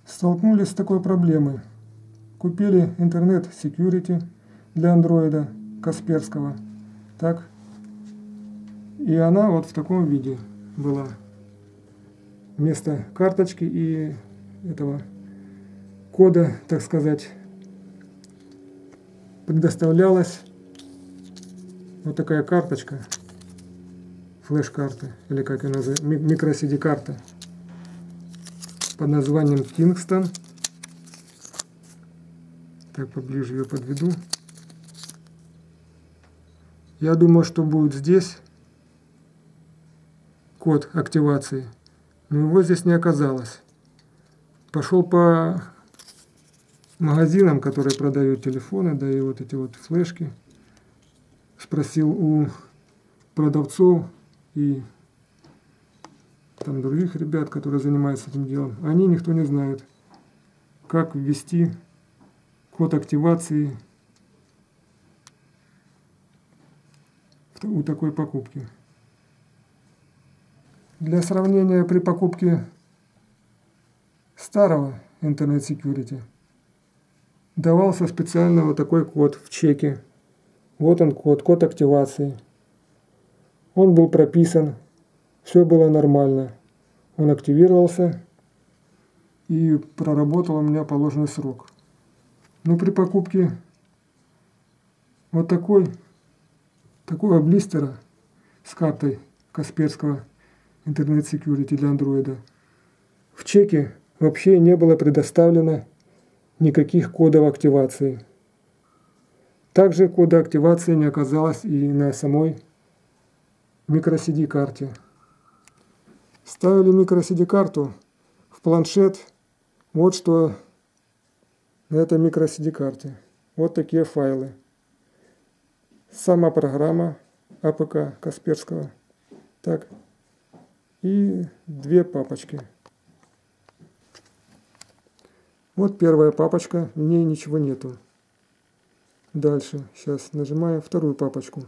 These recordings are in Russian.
Столкнулись с такой проблемой. Купили интернет security для андроида Касперского. Так. И она вот в таком виде была. Вместо карточки и этого кода, так сказать, предоставлялась вот такая карточка, флеш-карта, или как ее называют, microSD-карта под названием Kingston. Так, поближе ее подведу. Я думаю, что будет здесь код активации, но его здесь не оказалось. Пошел по магазинам, которые продают телефоны, да и вот эти вот флешки. Спросил у продавцов и там других ребят, которые занимаются этим делом. Они никто не знает, как ввести код активации у такой покупки. Для сравнения, при покупке старого Internet Security давался специально вот такой код в чеке. Вот он код активации. Он был прописан, все было нормально. Он активировался и проработал у меня положенный срок. Но при покупке вот такого блистера с картой Касперского Internet Security для андроида в чеке вообще не было предоставлено никаких кодов активации. Также кода активации не оказалось и на самой microSD-карте. Ставили microSD-карту в планшет. Вот что на этой microSD-карте. Вот такие файлы. Сама программа АПК Касперского. Так. И две папочки. Вот первая папочка, в ней ничего нету. Дальше, сейчас нажимаем вторую папочку.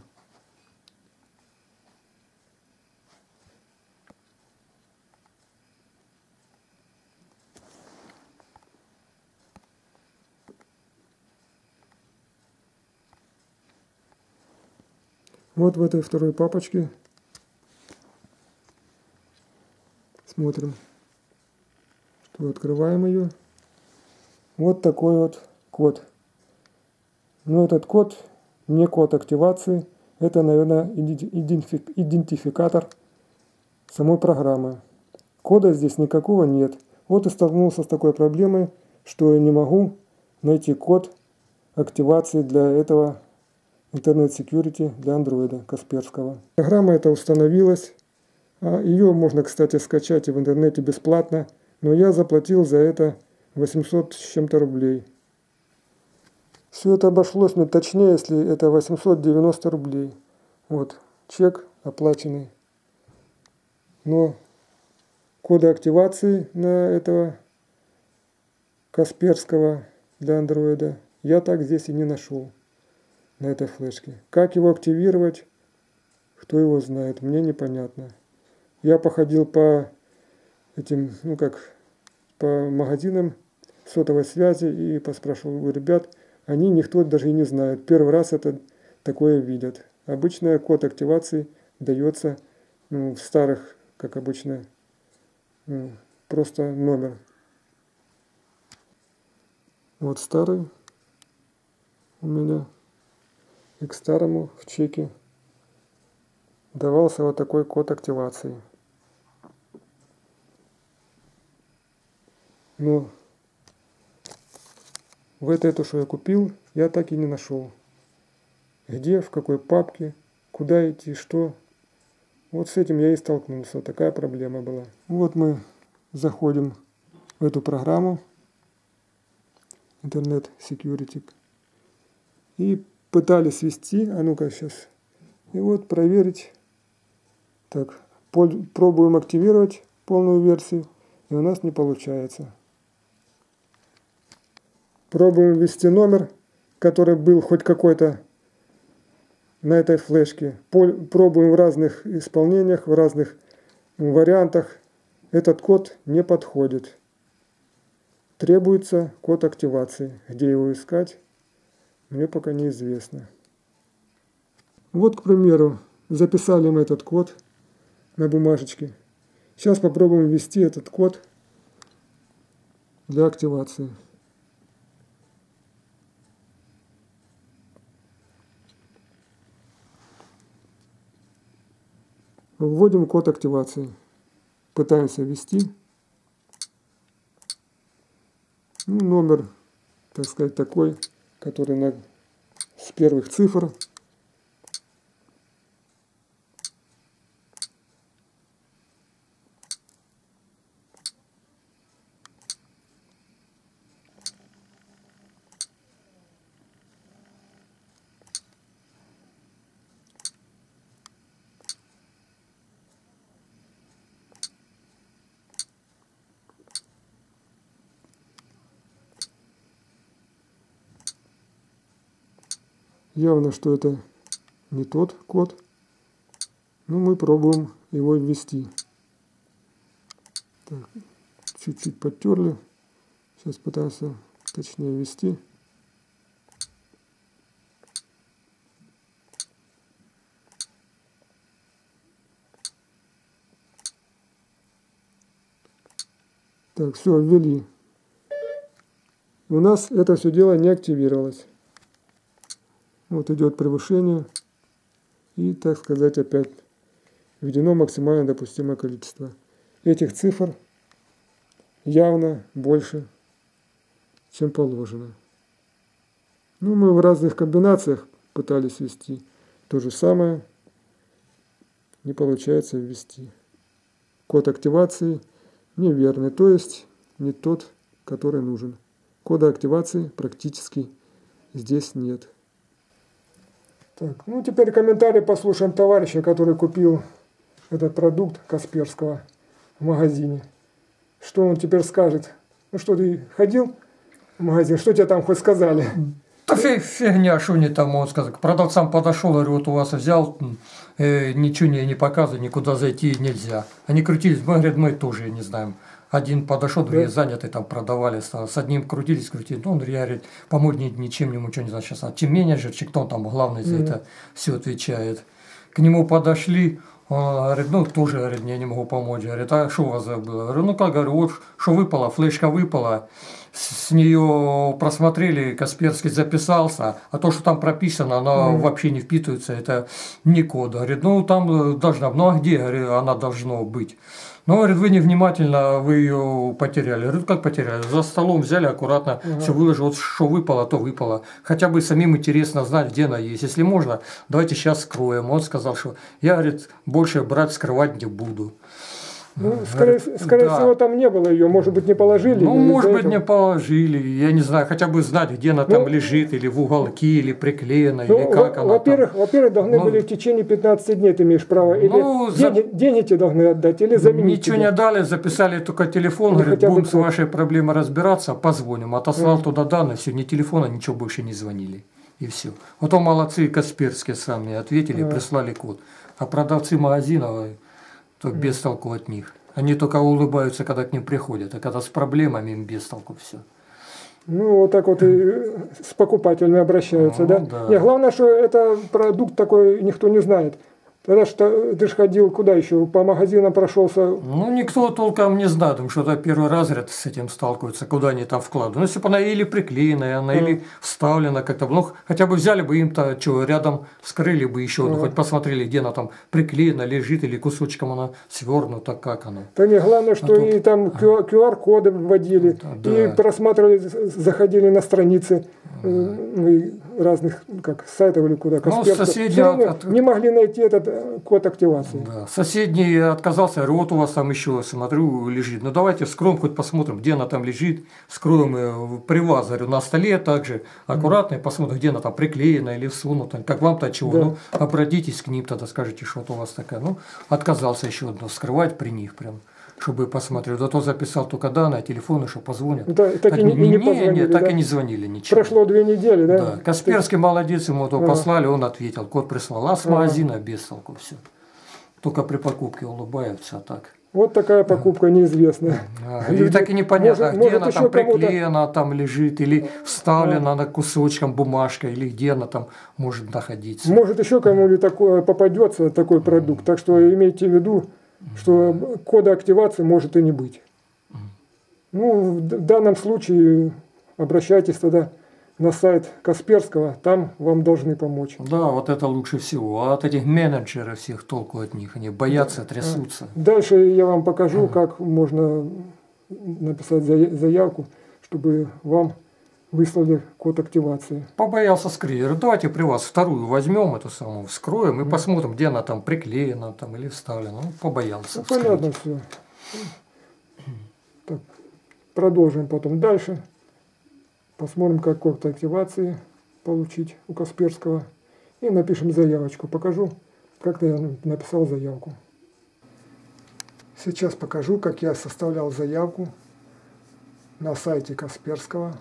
Вот в этой второй папочке смотрим, что открываем ее. Вот такой вот код. Но этот код не код активации, это, наверное, идентификатор самой программы. Кода здесь никакого нет. Вот и столкнулся с такой проблемой, что я не могу найти код активации для этого Internet Security для андроида Касперского. Программа эта установилась. Ее можно, кстати, скачать и в интернете бесплатно, но я заплатил за это 800 с чем-то рублей. Все это обошлось мне точнее, если это 890 рублей. Вот, чек оплаченный. Но кода активации на этого Касперского для андроида я так здесь и не нашел. На этой флешке. Как его активировать, кто его знает, мне непонятно. Я походил по этим, по магазинам сотовой связи и поспрашивал у ребят, они никто даже и не знает. Первый раз это такое видят. Обычно код активации дается в старых, как обычно, просто номер. Вот старый у меня. И к старому в чеке давался вот такой код активации. Но в этой, что я купил, я так и не нашел. Где, в какой папке, куда идти, что. Вот с этим я и столкнулся. Такая проблема была. Вот мы заходим в эту программу Internet Security. И пытались ввести, а ну-ка сейчас, и вот проверить. Так, пробуем активировать полную версию, и у нас не получается. Пробуем ввести номер, который был хоть какой-то на этой флешке. Пробуем в разных исполнениях, в разных вариантах. Этот код не подходит. требуется код активации. Где его искать, мне пока неизвестно. Вот, к примеру, записали мы этот код на бумажечке. Сейчас попробуем ввести этот код для активации. Вводим код активации. Пытаемся ввести. Номер, так сказать, такой, который с первых цифр. Явно, что это не тот код, но мы пробуем его ввести. Так, чуть-чуть подтерли. Сейчас пытаемся точнее ввести. Так, все, ввели. У нас это все дело не активировалось. Вот идет превышение. И, так сказать, опять введено максимально допустимое количество. Этих цифр явно больше, чем положено. Ну, мы в разных комбинациях пытались ввести. То же самое не получается ввести. Код активации неверный, то есть не тот, который нужен. Кода активации практически здесь нет. Так, ну теперь комментарий послушаем товарища, который купил этот продукт Касперского в магазине. Что он теперь скажет? Ну что, ты ходил в магазин, что тебе там хоть сказали? Да фигня, что они там, он сказал. К продавцам подошел, говорю, вот у вас взял, ничего не показывает, никуда зайти нельзя. Они крутились, мы, говорят, мы тоже не знаем. Один подошел, другие заняты, там продавали, с одним крутились. Ну, он говорит, помочь ничем ему ничего не знаю сейчас. А тем менеджер, кто там главный за это все отвечает. К нему подошли, он говорит, ну, тоже, говорит, я не могу помочь. Говорит, а что у вас было? Говорю, ну как, говорю, вот что выпало, флешка выпала. С нее просмотрели, Касперский записался, а то, что там прописано, оно вообще не впитывается, это не код. Говорит, ну там должна, ну а где, говорю, она должна быть? Ну, говорит, вы невнимательно, вы ее потеряли. Говорит, как потеряли? За столом взяли аккуратно, все выложили, вот что выпало, то выпало. Хотя бы самим интересно знать, где она есть. Если можно, давайте сейчас скроем. Он сказал, что я, говорит, больше брать скрывать не буду. Ну, скорее всего, там не было ее, может быть, не положили. Ну, может быть, не положили, я не знаю, хотя бы знать, где она там лежит, или в уголке, или приклеена, или как она Во-первых, должны были в течение 15 дней, ты имеешь право, или деньги тебе должны отдать, или заменить. Ничего не дали, записали только телефон, говорит, будем с вашей проблемой разбираться, позвоним. Отослал туда данные, все, ни телефона, ничего больше не звонили. И все. Вот он молодцы, Касперские сами ответили, прислали код. А продавцы магазина, то без толку от них. Они только улыбаются, когда к ним приходят, а когда с проблемами им без толку все. Ну, вот так вот и с покупателями обращаются, да? Не, главное, что это продукт такой никто не знает. Тогда что ты же ходил куда еще? По магазинам прошелся? Ну, никто толком не знает, что это первый разряд с этим сталкиваются, куда они там вкладывают. Ну, если бы она или приклеена, она или вставлена как-то, ну, хотя бы взяли бы им-то, что, рядом скрыли бы еще, ну, хоть посмотрели, где она там приклеена, лежит, или кусочком она свернута, как она. Да не, главное, что и там QR-коды вводили, и просматривали, заходили на страницы разных как сайтов или куда. Ну, соседи не могли найти этот код активации. Да. Соседний отказался, говорю, вот у вас там еще, смотрю, лежит. Ну давайте вскроем, хоть посмотрим, где она там лежит. Скроем при вас, говорю, на столе также аккуратно и посмотрим, где она там приклеена или всунута. Как вам-то чего? Ну, обратитесь к ним, тогда скажите, что у вас такая. Ну, отказался еще одно скрывать при них прям. Чтобы посмотрел. Да то записал только данные, телефоны, что позвонят. Да, так и не позвонили, так и не звонили ничего. Прошло 2 недели, да? Да. Касперский молодец, ему то послали, он ответил. Код прислал. А с магазина без толку все. Только при покупке улыбаются, а так. Вот такая покупка неизвестная. И так и непонятно, где она там еще кому-то- приклеена там лежит, или вставлена на кусочком бумажка, или где она там может находиться. Может, еще кому-нибудь такое попадется, такой продукт. Так что имейте в виду, что кода активации может и не быть. Ну, в данном случае обращайтесь тогда на сайт Касперского, там вам должны помочь. Да, вот это лучше всего. А от этих менеджеров всех толку от них, они боятся, трясутся. Дальше я вам покажу, как можно написать заявку, чтобы вам выслали код активации. Побоялся скрипер. Давайте при вас вторую возьмем, эту самую, вскроем и посмотрим, где она там приклеена там, или вставлена. Ну, побоялся. Ну, понятно все. Так, продолжим потом дальше. Посмотрим, как код активации получить у Касперского. И напишем заявочку. Покажу, как я написал заявку. Сейчас покажу, как я составлял заявку на сайте Касперского.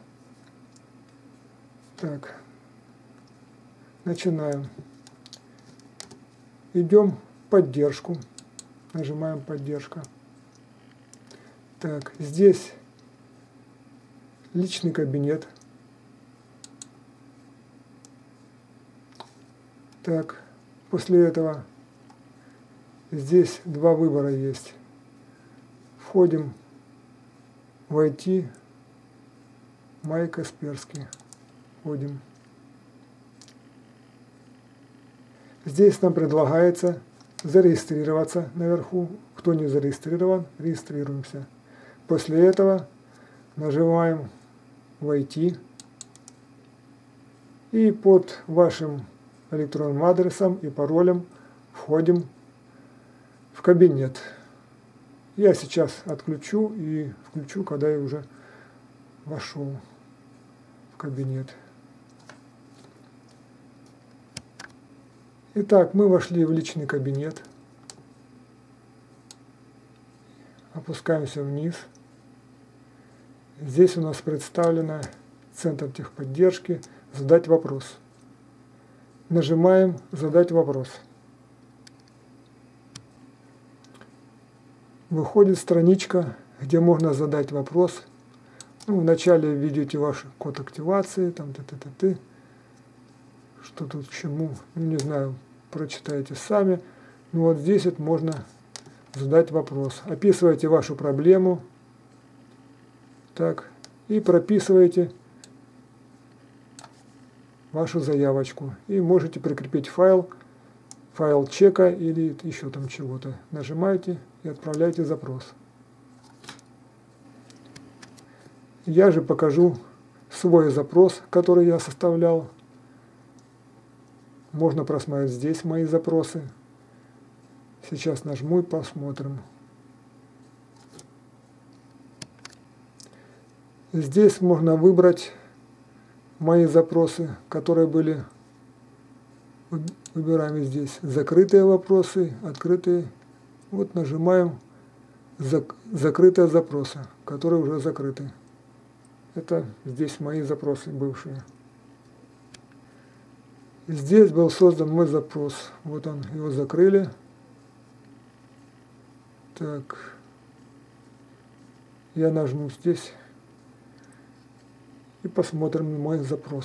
Так, начинаем. Идем в поддержку. Нажимаем поддержка. Так, здесь личный кабинет. Так, после этого здесь два выбора есть. Входим в IT, Май Касперский. Входим. Здесь нам предлагается зарегистрироваться наверху. Кто не зарегистрирован, регистрируемся. После этого нажимаем «Войти» и под вашим электронным адресом и паролем входим в кабинет. Я сейчас отключу и включу, когда я уже вошел в кабинет. Итак, мы вошли в личный кабинет. Опускаемся вниз. Здесь у нас представлено Центр техподдержки «Задать вопрос». Нажимаем «Задать вопрос». Выходит страничка, где можно задать вопрос. Ну, вначале введете ваш код активации, там т-т-т-т. Что тут к чему, ну, не знаю, прочитайте сами. Ну вот здесь вот можно задать вопрос. Описывайте вашу проблему. Так, и прописываете вашу заявочку. И можете прикрепить файл чека или еще там чего-то. Нажимаете и отправляете запрос. Я же покажу свой запрос, который я составлял. Можно просмотреть здесь мои запросы. Сейчас нажму и посмотрим. Здесь можно выбрать мои запросы, которые были. Выбираем здесь закрытые вопросы, открытые. Вот нажимаем закрытые запросы, которые уже закрыты. Это здесь мои запросы бывшие. Здесь был создан мой запрос. Вот он, его закрыли. Так. Я нажму здесь и посмотрим мой запрос.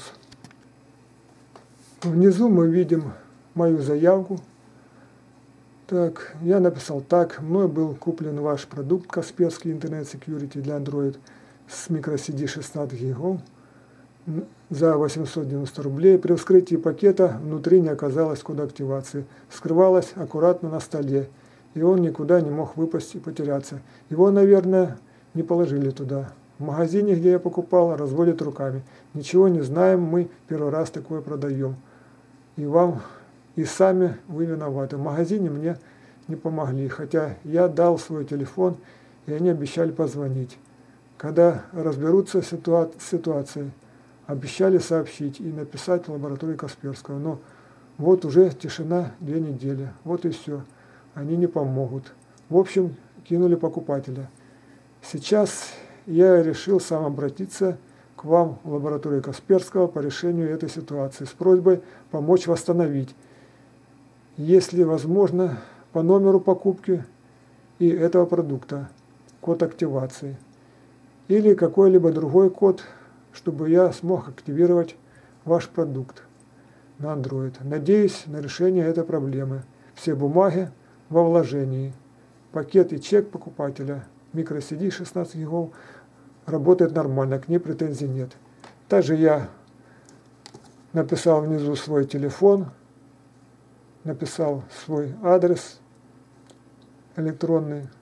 Внизу мы видим мою заявку. Так, я написал так. Мной был куплен ваш продукт Касперский Internet Security для Android с microSD 16 гигов за 890 рублей. При вскрытии пакета внутри не оказалось кода активации. Скрывалось аккуратно на столе, и он никуда не мог выпасть и потеряться. Его, наверное, не положили туда. В магазине, где я покупал, разводят руками. Ничего не знаем, мы первый раз такое продаем. И вам, и сами вы виноваты. В магазине мне не помогли, хотя я дал свой телефон, и они обещали позвонить. Когда разберутся с ситуацией, обещали сообщить и написать в лаборатории Касперского. Но вот уже тишина 2 недели. Вот и все. Они не помогут. В общем, кинули покупателя. Сейчас я решил сам обратиться к вам в лабораторию Касперского по решению этой ситуации с просьбой помочь восстановить. Если возможно, по номеру покупки и этого продукта, код активации, или какой-либо другой код, чтобы я смог активировать ваш продукт на Android. Надеюсь на решение этой проблемы. Все бумаги во вложении. Пакет и чек покупателя microSD 16 гигов работает нормально, к ней претензий нет. Также я написал внизу свой телефон, написал свой адрес электронный.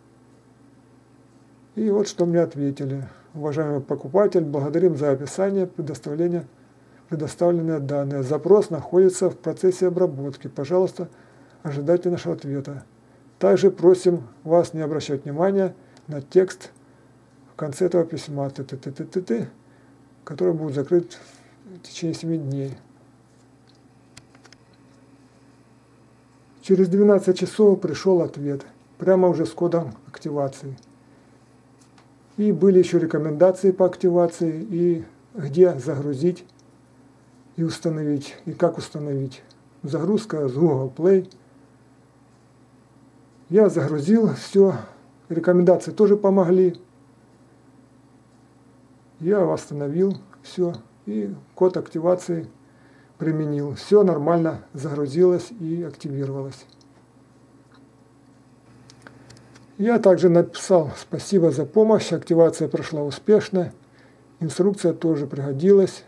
И вот что мне ответили. Уважаемый покупатель, благодарим за описание предоставленные данные. Запрос находится в процессе обработки. Пожалуйста, ожидайте нашего ответа. Также просим вас не обращать внимания на текст в конце этого письма, который будет закрыт в течение 7 дней. Через 12 часов пришел ответ, прямо уже с кодом активации. И были еще рекомендации по активации, и где загрузить и установить, и как установить. Загрузка с Google Play. Я загрузил все, рекомендации тоже помогли. Я восстановил все, и код активации применил. Все нормально загрузилось и активировалось. Я также написал спасибо за помощь, активация прошла успешно, инструкция тоже пригодилась.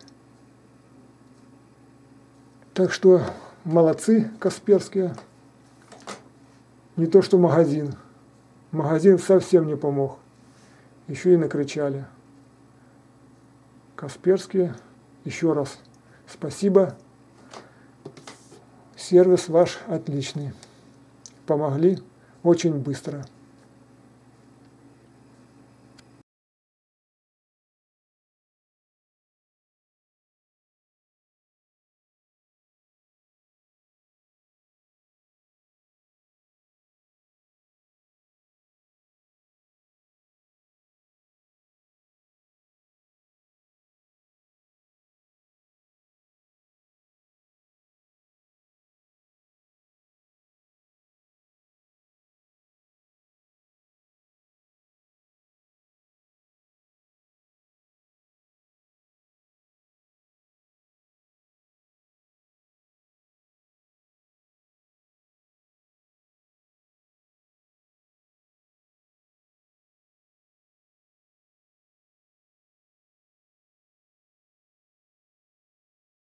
Так что молодцы Касперские. Не то что магазин. Магазин совсем не помог. Еще и накричали. Касперские, еще раз спасибо. Сервис ваш отличный. Помогли очень быстро.